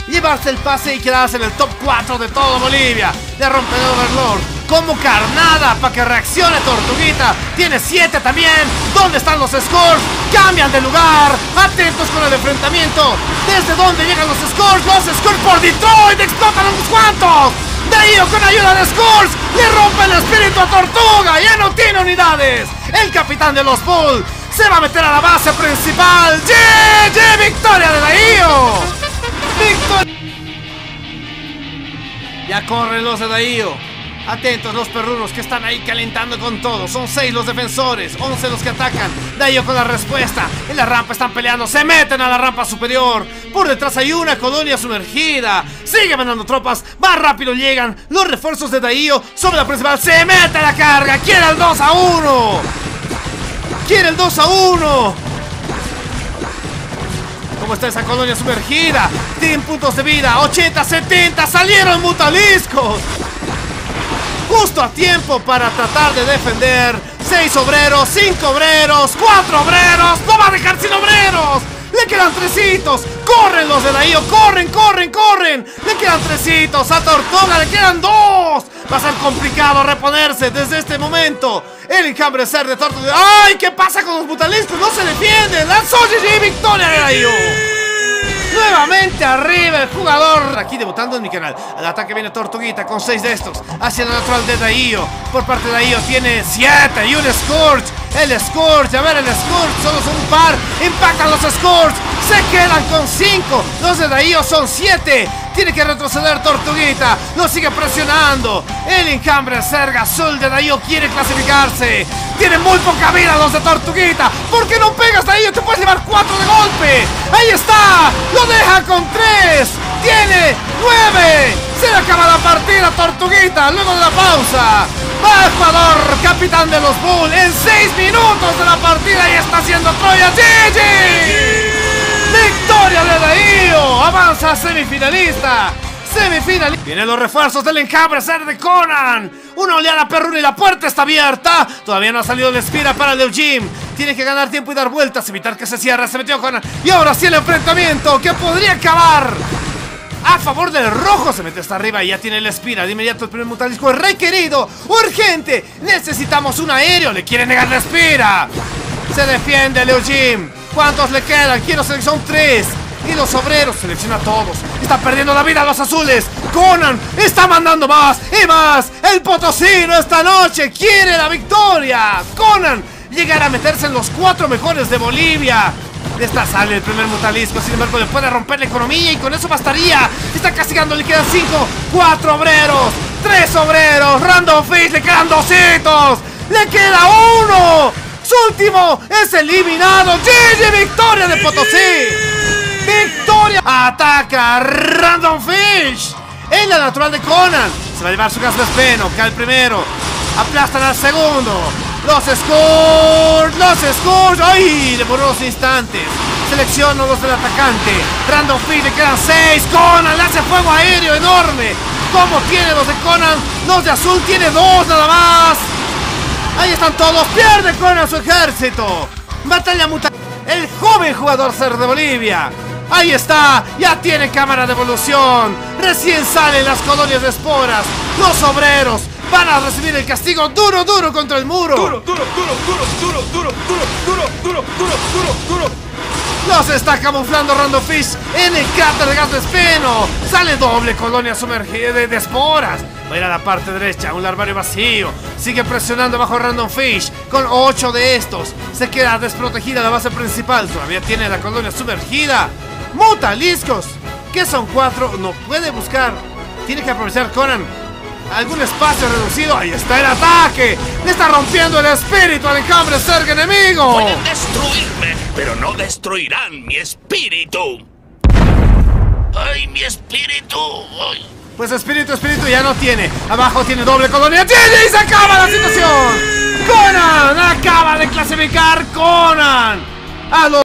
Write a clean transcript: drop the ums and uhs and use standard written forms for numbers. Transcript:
llevarse el pase y quedarse en el top 4 de todo Bolivia. Le rompe el Overlord como carnada para que reaccione Tortuguita. Tiene 7 también. ¿Dónde están los scores? Cambian de lugar. Atentos con el enfrentamiento. ¿Desde dónde llegan los scores? Los scores por Detroit. Explotan unos cuantos. Daío con ayuda de scores le rompe el espíritu a Tortuga. Ya no tiene unidades. El capitán de los Bulls se va a meter a la base principal. ¡GG! ¡Victoria de Daío! ¡Victoria! Ya corren los de Daío. Atentos los perrunos que están ahí calentando con todo. Son 6 los defensores, 11 los que atacan. Daío con la respuesta. En la rampa están peleando, se meten a la rampa superior. Por detrás hay una colonia sumergida. Sigue mandando tropas, más rápido llegan los refuerzos de Daío sobre la principal. Se mete a la carga, quiere el 2-1. Quiere el 2-1. ¿Cómo está esa colonia sumergida? Tienen puntos de vida, 80, 70, salieron mutaliscos. Justo a tiempo para tratar de defender. 6 obreros, 5 obreros, 4 obreros. No va a dejar sin obreros. Le quedan 3. Corren los de Daío, corren, corren, corren. Le quedan 3. A Tortuga le quedan 2. Va a ser complicado reponerse desde este momento. El enjambre ser de Tortuga. ¡Ay! ¿Qué pasa con los mutaliscos? No se defienden. Lanzó GG, victoria de Daío. Nuevamente arriba el jugador. Aquí debutando en mi canal. Al ataque viene Tortuguita con 6 de estos. Hacia el natural de Daío. Por parte de Daío tiene 7 y un Scourge. El Scourge, a ver el Scourge. Solo son un par. Impactan los Scourge. Se quedan con 5. Los de Daío son 7. Tiene que retroceder Tortuguita. Lo sigue presionando. El enjambre Serga Azul de Daío quiere clasificarse. Tiene muy poca vida los de Tortuguita. ¿Por qué no pegas, Daío? Te puedes llevar 4 de golpe. Ahí está. Lo deja con 3. Tiene 9. Se le acaba la partida Tortuguita luego de la pausa. Va el jugador capitán de los Bulls en 6 minutos de la partida y está haciendo Troya. GG. Victoria de Daío. Avanza a semifinalista. Vienen los refuerzos del enjambre ser de Conan. Una oleada perruna y la puerta está abierta. Todavía no ha salido la espira para el Eugene. Tiene que ganar tiempo y dar vueltas, evitar que se cierre. Se metió Conan. Y ahora sí el enfrentamiento que podría acabar a favor del rojo. Se mete hasta arriba y ya tiene la espira. De inmediato el primer mutalisco es requerido. Urgente. Necesitamos un aéreo. Le quiere negar la espira. Se defiende el Eugene. ¿Cuántos le quedan? Quiero seleccionar 3. Y los obreros, selecciona a todos. Está perdiendo la vida a los azules. Conan está mandando más y más. El potosino esta noche quiere la victoria. Conan llegará a meterse en los 4 mejores de Bolivia. De esta sale el primer mutalisco. Sin embargo, le puede romper la economía y con eso bastaría. Está castigando, le quedan 5. 4 obreros, 3 obreros. Random Fish, le quedan 2. Le queda 1. Su último es eliminado. GG, victoria de Potosí. ¡Victoria! Ataca Random Fish. En la natural de Conan. Se va a llevar su gas de espeno. Cae el primero. Aplastan al segundo. Los Scores. ¡Ay! Le borró unos instantes. Selecciona los del atacante. Random Fish le quedan 6. Conan le hace fuego aéreo enorme. ¿Cómo tiene los de Conan? Los de azul tiene 2 nada más. Ahí están todos. Pierde Conan su ejército. Batalla muta. El joven jugador ser de Bolivia. Ahí está, ya tiene cámara de evolución. Recién salen las colonias de esporas. Los obreros van a recibir el castigo duro contra el muro. Duro. Los está camuflando Random Fish en el cráter de gas de espeno. Sale doble colonia sumergida de esporas. Va a ir a la parte derecha, un larvario vacío. Sigue presionando bajo Random Fish con 8 de estos. Se queda desprotegida la base principal. Todavía tiene la colonia sumergida. Mutaliscos, que son 4, no puede buscar. Tiene que aprovechar Conan algún espacio reducido. Ahí está el ataque. Le está rompiendo el espíritu al enjambre Serga enemigo. Pueden destruirme, pero no destruirán mi espíritu. ¡Ay, mi espíritu! ¡Ay! Pues espíritu ya no tiene. Abajo tiene doble colonia. ¡Y se acaba la situación! ¡Conan! Acaba de clasificar Conan a los